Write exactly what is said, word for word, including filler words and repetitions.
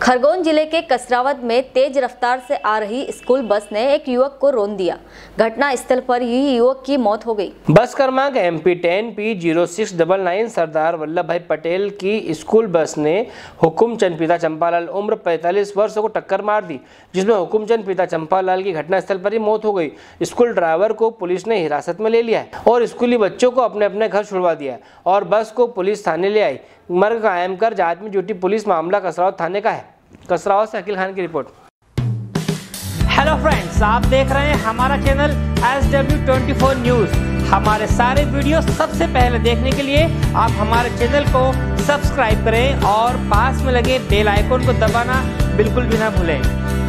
खरगोन जिले के कसरावद में तेज रफ्तार से आ रही स्कूल बस ने एक युवक को रौंद दिया। घटना स्थल पर ही युवक की मौत हो गई। बस क्रमांक M P ten P zero six double nine Sardar Vallabh Bhai Patel की स्कूल बस ने हुकुमचंद पिता चंपालाल उम्र पैंतालीस वर्षों को टक्कर मार दी, जिसमें हुकुमचंद पिता चंपालाल की घटनास्थल पर ही मौत हो गई। स्कूल ड्राइवर को पुलिस ने हिरासत में ले लिया है और स्कूली बच्चों को अपने अपने घर छुड़वा दिया है और बस को पुलिस थाने ले आई। मर्ग कायम कर जांच में जुटी पुलिस मामला कसरावद थाने का है। कसरावद से अकील खान की रिपोर्ट। हेलो फ्रेंड्स, आप देख रहे हैं हमारा channel S W twenty four news. हमारे सारे वीडियो सबसे पहले देखने के लिए आप हमारे चैनल को सब्सक्राइब करें और पास में लगे बेल आइकन को दबाना बिल्कुल भी ना भूलें।